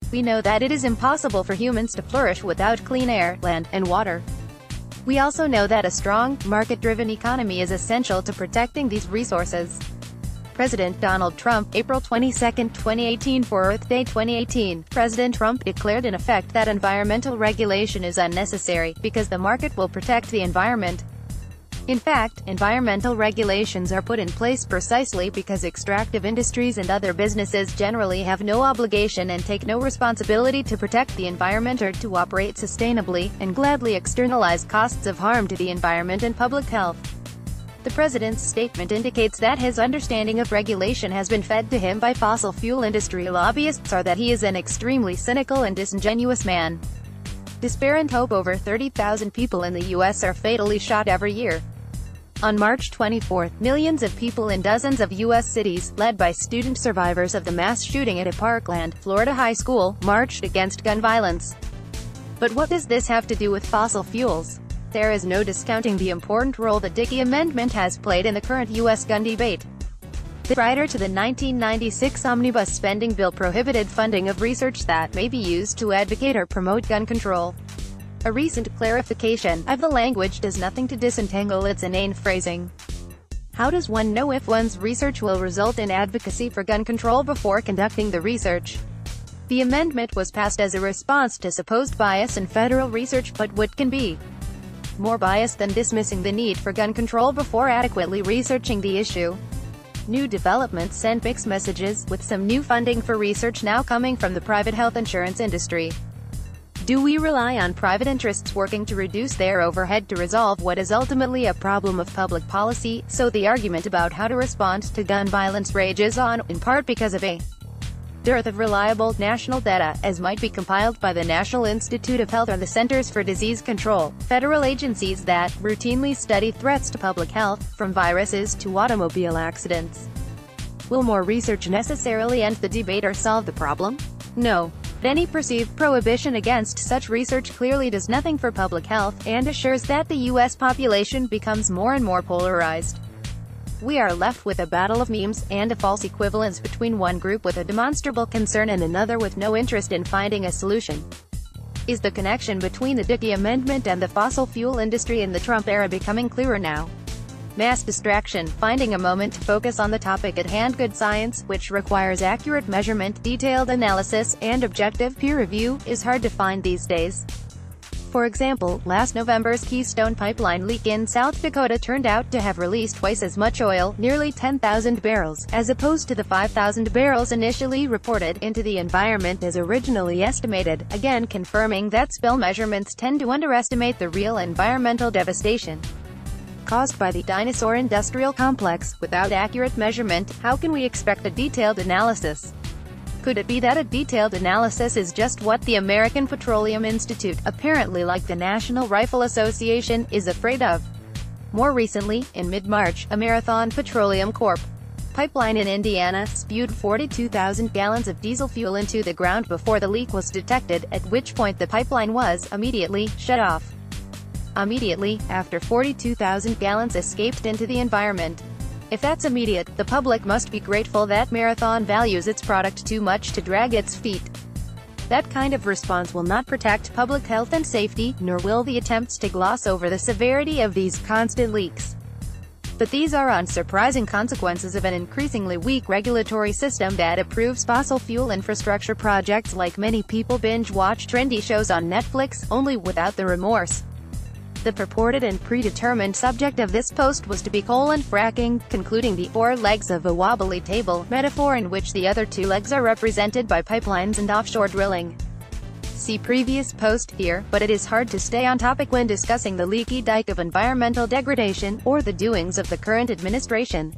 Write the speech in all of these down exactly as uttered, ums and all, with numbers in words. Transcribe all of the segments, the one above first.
We know that it is impossible for humans to flourish without clean air, land, and water. We also know that a strong, market-driven economy is essential to protecting these resources. President Donald Trump, April twenty-second, twenty eighteen. For Earth Day twenty eighteen, President Trump declared in effect that environmental regulation is unnecessary, because the market will protect the environment. In fact, environmental regulations are put in place precisely because extractive industries and other businesses generally have no obligation and take no responsibility to protect the environment or to operate sustainably, and gladly externalize costs of harm to the environment and public health. The president's statement indicates that his understanding of regulation has been fed to him by fossil fuel industry lobbyists, or that he is an extremely cynical and disingenuous man. Despair and hope. Over thirty thousand people in the U S are fatally shot every year. On March twenty-fourth, millions of people in dozens of U S cities, led by student survivors of the mass shooting at a Parkland, Florida high school, marched against gun violence. But what does this have to do with fossil fuels? There is no discounting the important role the Dickey Amendment has played in the current U S gun debate. The prior to the nineteen ninety-six Omnibus spending bill prohibited funding of research that may be used to advocate or promote gun control. A recent clarification of the language does nothing to disentangle its inane phrasing. How does one know if one's research will result in advocacy for gun control before conducting the research? The amendment was passed as a response to supposed bias in federal research, but what can be more biased than dismissing the need for gun control before adequately researching the issue? New developments send mixed messages, with some new funding for research now coming from the private health insurance industry. Do we rely on private interests working to reduce their overhead to resolve what is ultimately a problem of public policy? So the argument about how to respond to gun violence rages on, in part because of a dearth of reliable, national data, as might be compiled by the National Institute of Health or the Centers for Disease Control, federal agencies that routinely study threats to public health, from viruses to automobile accidents. Will more research necessarily end the debate or solve the problem? No. Any perceived prohibition against such research clearly does nothing for public health, and assures that the U S population becomes more and more polarized. We are left with a battle of memes, and a false equivalence between one group with a demonstrable concern and another with no interest in finding a solution. Is the connection between the Dickey Amendment and the fossil fuel industry in the Trump era becoming clearer now? Mass distraction, finding a moment to focus on the topic at hand. Good science, which requires accurate measurement, detailed analysis, and objective peer review, is hard to find these days. For example, last November's Keystone Pipeline leak in South Dakota turned out to have released twice as much oil, nearly ten thousand barrels, as opposed to the five thousand barrels initially reported, into the environment as originally estimated, again confirming that spill measurements tend to underestimate the real environmental devastation caused by the dinosaur industrial complex. Without accurate measurement, how can we expect a detailed analysis? Could it be that a detailed analysis is just what the American Petroleum Institute, apparently like the National Rifle Association, is afraid of? More recently, in mid-March, a Marathon Petroleum Corporation pipeline in Indiana spewed forty-two thousand gallons of diesel fuel into the ground before the leak was detected, at which point the pipeline was immediately shut off. Immediately, after forty-two thousand gallons escaped into the environment. If that's immediate, the public must be grateful that Marathon values its product too much to drag its feet. That kind of response will not protect public health and safety, nor will the attempts to gloss over the severity of these constant leaks. But these are unsurprising consequences of an increasingly weak regulatory system that approves fossil fuel infrastructure projects like many people binge-watch trendy shows on Netflix, only without the remorse. The purported and predetermined subject of this post was to be coal and fracking, concluding the four legs of a wobbly table metaphor in which the other two legs are represented by pipelines and offshore drilling. See previous post here, but it is hard to stay on topic when discussing the leaky dike of environmental degradation, or the doings of the current administration.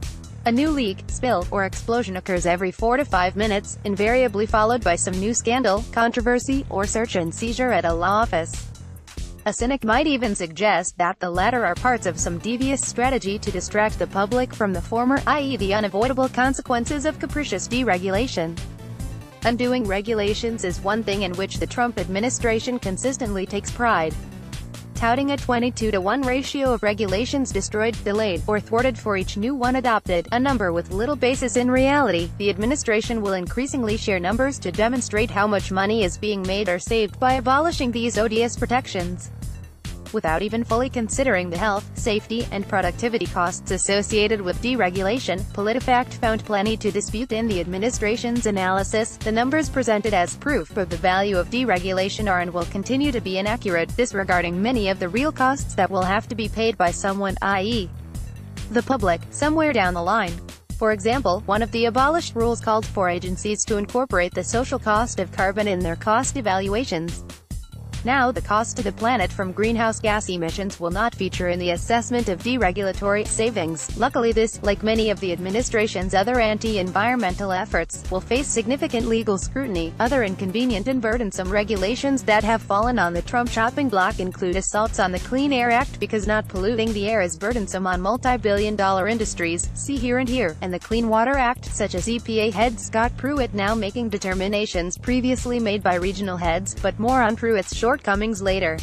A new leak, spill, or explosion occurs every four to five minutes, invariably followed by some new scandal, controversy, or search and seizure at a law office. A cynic might even suggest that the latter are parts of some devious strategy to distract the public from the former, that is the unavoidable consequences of capricious deregulation. Undoing regulations is one thing in which the Trump administration consistently takes pride. touting a twenty-two to one ratio of regulations destroyed, delayed, or thwarted for each new one adopted, a number with little basis in reality. The administration will increasingly share numbers to demonstrate how much money is being made or saved by abolishing these odious protections, without even fully considering the health, safety, and productivity costs associated with deregulation. PolitiFact found plenty to dispute in the administration's analysis. The numbers presented as proof of the value of deregulation are and will continue to be inaccurate, disregarding many of the real costs that will have to be paid by someone, that is, the public, somewhere down the line. For example, one of the abolished rules called for agencies to incorporate the social cost of carbon in their cost evaluations. Now, the cost to the planet from greenhouse gas emissions will not feature in the assessment of deregulatory savings. Luckily this, like many of the administration's other anti-environmental efforts, will face significant legal scrutiny. Other inconvenient and burdensome regulations that have fallen on the Trump chopping block include assaults on the Clean Air Act because not polluting the air is burdensome on multi-billion dollar industries, see here and here, and the Clean Water Act, such as E P A head Scott Pruitt now making determinations previously made by regional heads, but more on Pruitt's short shortcomings later.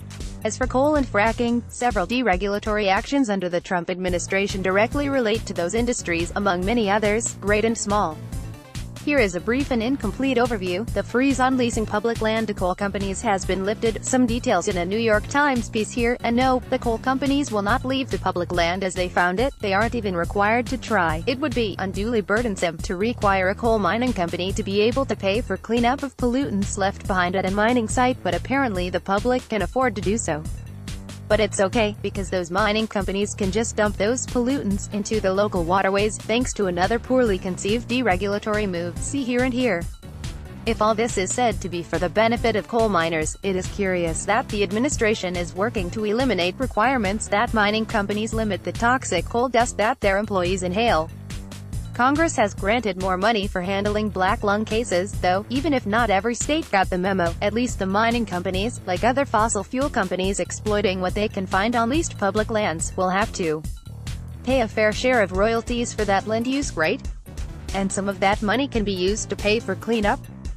As for coal and fracking, several deregulatory actions under the Trump administration directly relate to those industries, among many others, great and small. Here is a brief and incomplete overview. The freeze on leasing public land to coal companies has been lifted. Some details in a New York Times piece here. And no, the coal companies will not leave the public land as they found it. They aren't even required to try. It would be unduly burdensome to require a coal mining company to be able to pay for cleanup of pollutants left behind at a mining site, but apparently the public can afford to do so. But it's okay, because those mining companies can just dump those pollutants into the local waterways, thanks to another poorly conceived deregulatory move, see here and here. If all this is said to be for the benefit of coal miners, it is curious that the administration is working to eliminate requirements that mining companies limit the toxic coal dust that their employees inhale. Congress has granted more money for handling black lung cases, though, even if not every state got the memo, at least the mining companies, like other fossil fuel companies exploiting what they can find on leased public lands, will have to pay a fair share of royalties for that land use, right? And some of that money can be used to pay for cleanup?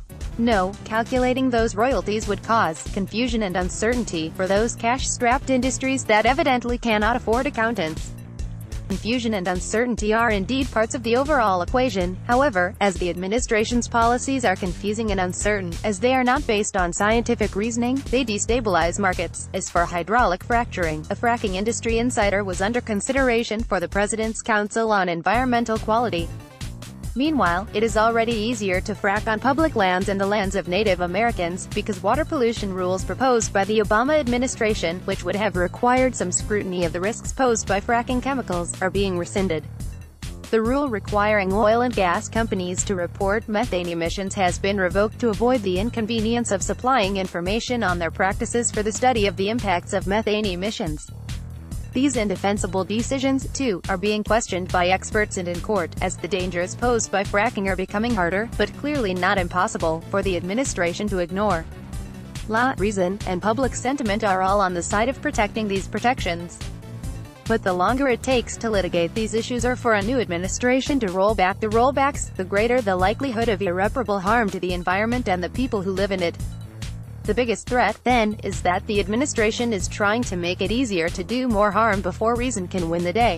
No, calculating those royalties would cause confusion and uncertainty for those cash-strapped industries that evidently cannot afford accountants. Confusion and uncertainty are indeed parts of the overall equation. However, as the administration's policies are confusing and uncertain, as they are not based on scientific reasoning, they destabilize markets. As for hydraulic fracturing, a fracking industry insider was under consideration for the President's Council on Environmental Quality. Meanwhile, it is already easier to frack on public lands and the lands of Native Americans, because water pollution rules proposed by the Obama administration, which would have required some scrutiny of the risks posed by fracking chemicals, are being rescinded. The rule requiring oil and gas companies to report methane emissions has been revoked to avoid the inconvenience of supplying information on their practices for the study of the impacts of methane emissions. These indefensible decisions, too, are being questioned by experts and in court, as the dangers posed by fracking are becoming harder, but clearly not impossible, for the administration to ignore. Law, reason, and public sentiment are all on the side of protecting these protections. But the longer it takes to litigate these issues or for a new administration to roll back the rollbacks, the greater the likelihood of irreparable harm to the environment and the people who live in it. The biggest threat, then, is that the administration is trying to make it easier to do more harm before reason can win the day.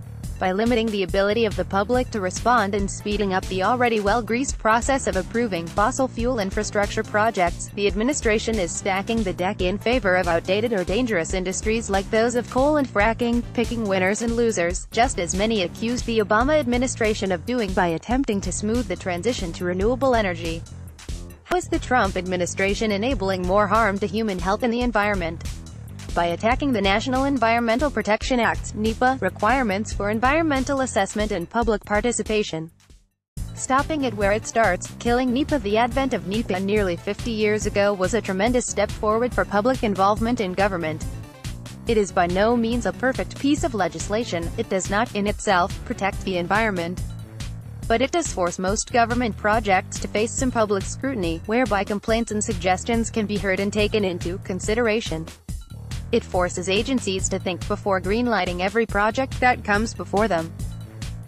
By limiting the ability of the public to respond and speeding up the already well-greased process of approving fossil fuel infrastructure projects, the administration is stacking the deck in favor of outdated or dangerous industries like those of coal and fracking, picking winners and losers, just as many accused the Obama administration of doing by attempting to smooth the transition to renewable energy. How is the Trump administration enabling more harm to human health and the environment? By attacking the National Environmental Protection Act's (N E P A) requirements for environmental assessment and public participation. Stopping it where it starts, killing N E P A. The advent of N E P A nearly fifty years ago was a tremendous step forward for public involvement in government. It is by no means a perfect piece of legislation. It does not, in itself, protect the environment. But it does force most government projects to face some public scrutiny, whereby complaints and suggestions can be heard and taken into consideration. It forces agencies to think before greenlighting every project that comes before them.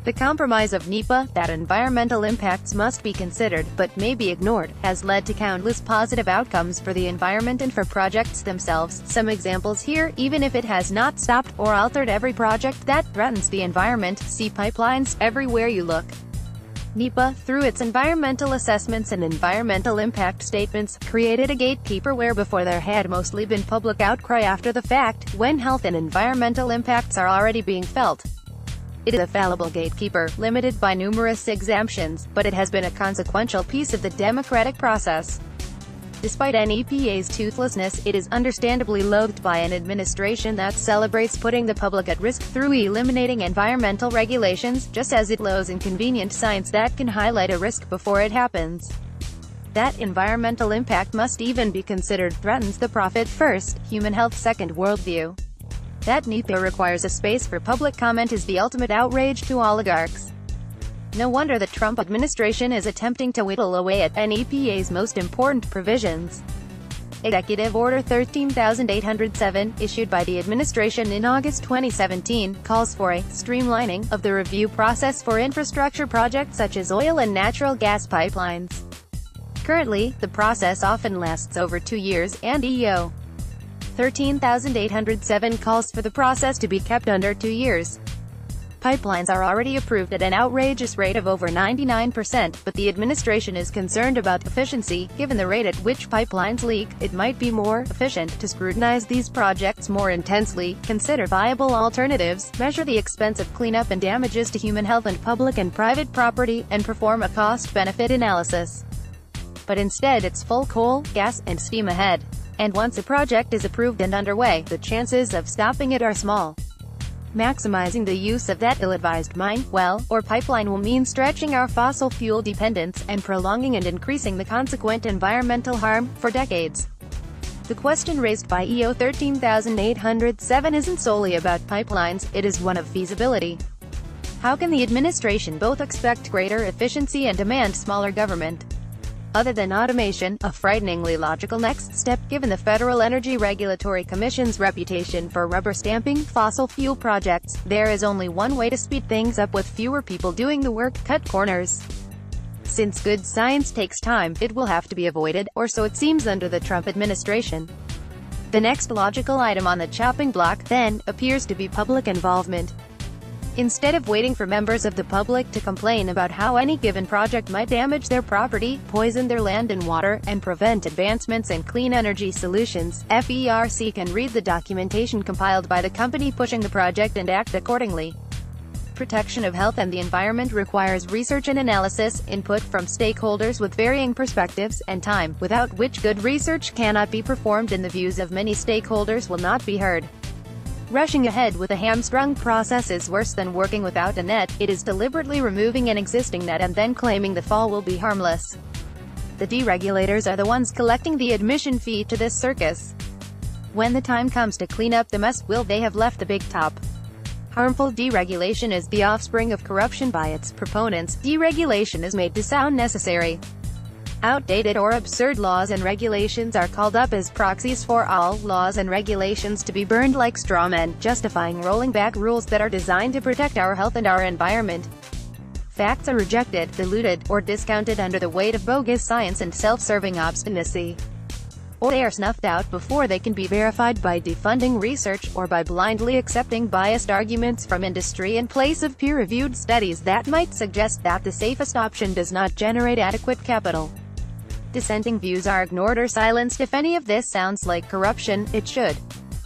The compromise of NEPA, that environmental impacts must be considered, but may be ignored, has led to countless positive outcomes for the environment and for projects themselves. Some examples here: even if it has not stopped or altered every project that threatens the environment, see pipelines everywhere you look. NEPA, through its environmental assessments and environmental impact statements, created a gatekeeper where before there had mostly been public outcry after the fact, when health and environmental impacts are already being felt. It is a fallible gatekeeper, limited by numerous exemptions, but it has been a consequential piece of the democratic process. Despite N E P A's toothlessness, it is understandably loathed by an administration that celebrates putting the public at risk through eliminating environmental regulations, just as it loathes inconvenient science that can highlight a risk before it happens. That environmental impact must even be considered threatens the profit first, human health second worldview. That NEPA requires a space for public comment is the ultimate outrage to oligarchs. No wonder the Trump administration is attempting to whittle away at N E P A's most important provisions. Executive Order thirteen thousand eight hundred seven, issued by the administration in August twenty seventeen, calls for a streamlining of the review process for infrastructure projects such as oil and natural gas pipelines. Currently, the process often lasts over two years, and E O thirteen thousand eight hundred seven calls for the process to be kept under two years. Pipelines are already approved at an outrageous rate of over ninety-nine percent, but the administration is concerned about efficiency. Given the rate at which pipelines leak, it might be more efficient to scrutinize these projects more intensely, consider viable alternatives, measure the expense of cleanup and damages to human health and public and private property, and perform a cost-benefit analysis. But instead it's full coal, gas, and steam ahead. And once a project is approved and underway, the chances of stopping it are small. Maximizing the use of that ill-advised mine, well, or pipeline will mean stretching our fossil fuel dependence, and prolonging and increasing the consequent environmental harm, for decades. The question raised by E O thirteen thousand eight hundred seven isn't solely about pipelines, it is one of feasibility. How can the administration both expect greater efficiency and demand smaller government? Other than automation, a frighteningly logical next step, given the Federal Energy Regulatory Commission's reputation for rubber-stamping fossil fuel projects, there is only one way to speed things up with fewer people doing the work: cut corners. Since good science takes time, it will have to be avoided, or so it seems under the Trump administration. The next logical item on the chopping block, then, appears to be public involvement. Instead of waiting for members of the public to complain about how any given project might damage their property, poison their land and water, and prevent advancements in clean energy solutions, F E R C can read the documentation compiled by the company pushing the project and act accordingly. Protection of health and the environment requires research and analysis, input from stakeholders with varying perspectives, and time, without which good research cannot be performed and the views of many stakeholders will not be heard. Rushing ahead with a hamstrung process is worse than working without a net. It is deliberately removing an existing net and then claiming the fall will be harmless. The deregulators are the ones collecting the admission fee to this circus. When the time comes to clean up the mess, will they have left the big top? Harmful deregulation is the offspring of corruption by its proponents. Deregulation is made to sound necessary. Outdated or absurd laws and regulations are called up as proxies for all laws and regulations to be burned like straw men, justifying rolling back rules that are designed to protect our health and our environment. Facts are rejected, diluted, or discounted under the weight of bogus science and self-serving obstinacy. Or they are snuffed out before they can be verified by defunding research, or by blindly accepting biased arguments from industry in place of peer-reviewed studies that might suggest that the safest option does not generate adequate capital. Dissenting views are ignored or silenced. If any of this sounds like corruption, it should.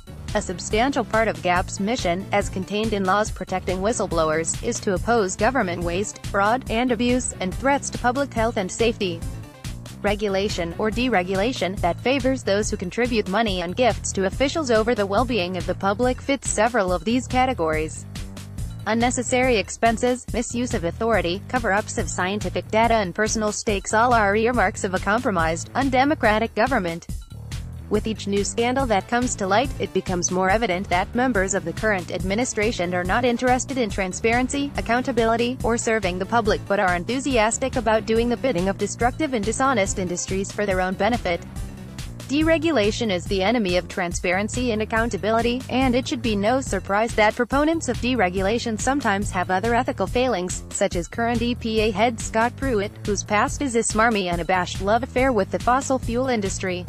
A substantial part of GAP's mission, as contained in laws protecting whistleblowers, is to oppose government waste, fraud, and abuse, and threats to public health and safety. Regulation, or deregulation, that favors those who contribute money and gifts to officials over the well-being of the public fits several of these categories. Unnecessary expenses, misuse of authority, cover-ups of scientific data and personal stakes all are earmarks of a compromised, undemocratic government. With each new scandal that comes to light, it becomes more evident that members of the current administration are not interested in transparency, accountability, or serving the public, but are enthusiastic about doing the bidding of destructive and dishonest industries for their own benefit. Deregulation is the enemy of transparency and accountability, and it should be no surprise that proponents of deregulation sometimes have other ethical failings, such as current E P A head Scott Pruitt, whose past is a smarmy, unabashed love affair with the fossil fuel industry.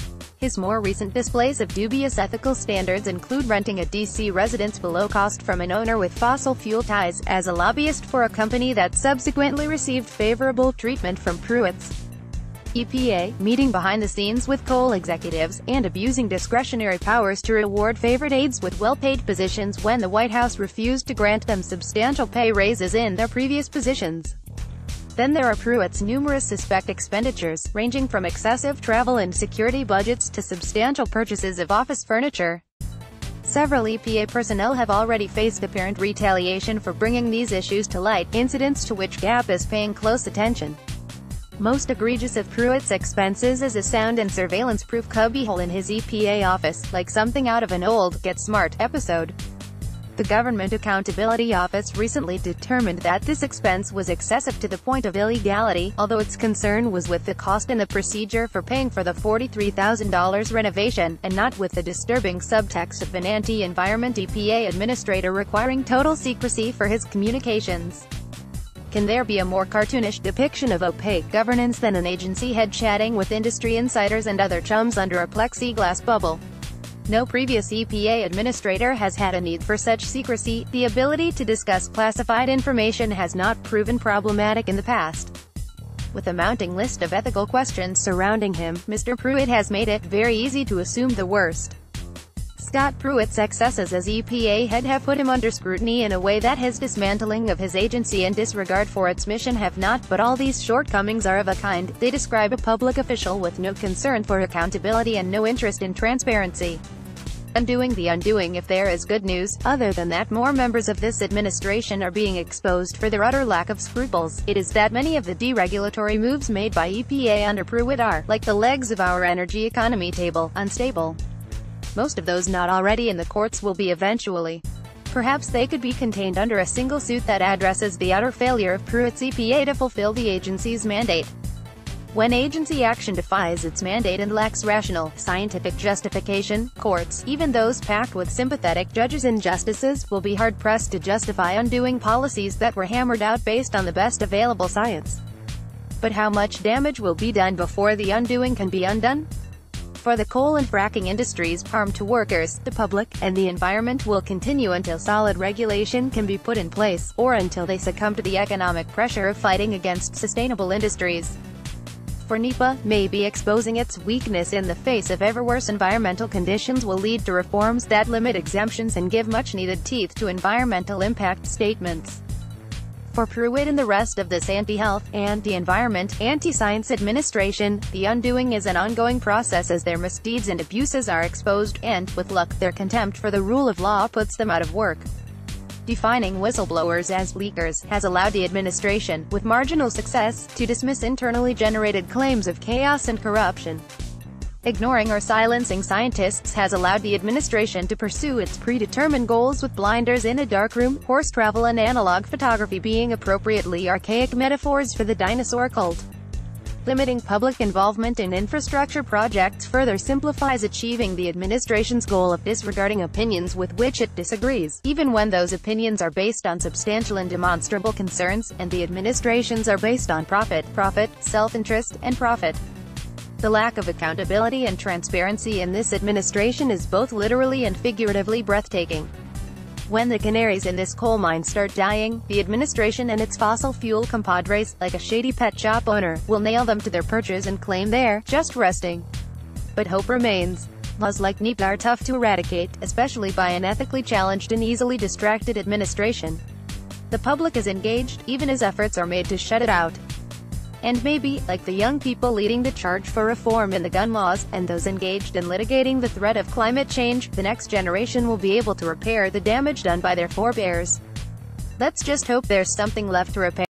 His more recent displays of dubious ethical standards include renting a D C residence below cost from an owner with fossil fuel ties, as a lobbyist for a company that subsequently received favorable treatment from Pruitt's E P A, meeting behind the scenes with coal executives, and abusing discretionary powers to reward favorite aides with well-paid positions when the White House refused to grant them substantial pay raises in their previous positions. Then there are Pruitt's numerous suspect expenditures, ranging from excessive travel and security budgets to substantial purchases of office furniture. Several E P A personnel have already faced apparent retaliation for bringing these issues to light, incidents to which G A P is paying close attention. Most egregious of Pruitt's expenses is a sound and surveillance-proof cubbyhole in his E P A office, like something out of an old Get Smart episode. The Government Accountability Office recently determined that this expense was excessive to the point of illegality, although its concern was with the cost and the procedure for paying for the forty-three thousand dollar renovation, and not with the disturbing subtext of an anti-environment E P A administrator requiring total secrecy for his communications. Can there be a more cartoonish depiction of opaque governance than an agency head chatting with industry insiders and other chums under a plexiglass bubble? No previous E P A administrator has had a need for such secrecy. The ability to discuss classified information has not proven problematic in the past. With a mounting list of ethical questions surrounding him, Mister Pruitt has made it very easy to assume the worst. Scott Pruitt's excesses as E P A head have put him under scrutiny in a way that his dismantling of his agency and disregard for its mission have not, but all these shortcomings are of a kind. They describe a public official with no concern for accountability and no interest in transparency. Undoing the undoing. If there is good news, other than that more members of this administration are being exposed for their utter lack of scruples, it is that many of the deregulatory moves made by E P A under Pruitt are, like the legs of our energy economy table, unstable. Most of those not already in the courts will be eventually. Perhaps they could be contained under a single suit that addresses the utter failure of Pruitt's E P A to fulfill the agency's mandate. When agency action defies its mandate and lacks rational, scientific justification, courts, even those packed with sympathetic judges and justices, will be hard-pressed to justify undoing policies that were hammered out based on the best available science. But how much damage will be done before the undoing can be undone? For the coal and fracking industries, harm to workers, the public, and the environment will continue until solid regulation can be put in place, or until they succumb to the economic pressure of fighting against sustainable industries. For NEPA, maybe exposing its weakness in the face of ever worse environmental conditions will lead to reforms that limit exemptions and give much-needed teeth to environmental impact statements. For Pruitt and the rest of this anti-health, anti-environment, anti-science administration, the undoing is an ongoing process as their misdeeds and abuses are exposed, and, with luck, their contempt for the rule of law puts them out of work. Defining whistleblowers as leakers has allowed the administration, with marginal success, to dismiss internally generated claims of chaos and corruption. Ignoring or silencing scientists has allowed the administration to pursue its predetermined goals with blinders in a darkroom, horse travel and analog photography being appropriately archaic metaphors for the dinosaur cult. Limiting public involvement in infrastructure projects further simplifies achieving the administration's goal of disregarding opinions with which it disagrees, even when those opinions are based on substantial and demonstrable concerns, and the administration's are based on profit, profit, self-interest, and profit. The lack of accountability and transparency in this administration is both literally and figuratively breathtaking. When the canaries in this coal mine start dying, the administration and its fossil fuel compadres, like a shady pet shop owner, will nail them to their perches and claim they're just resting. But hope remains. Laws like NEPA are tough to eradicate, especially by an ethically challenged and easily distracted administration. The public is engaged, even as efforts are made to shut it out. And maybe, like the young people leading the charge for reform in the gun laws, and those engaged in litigating the threat of climate change, the next generation will be able to repair the damage done by their forebears. Let's just hope there's something left to repair.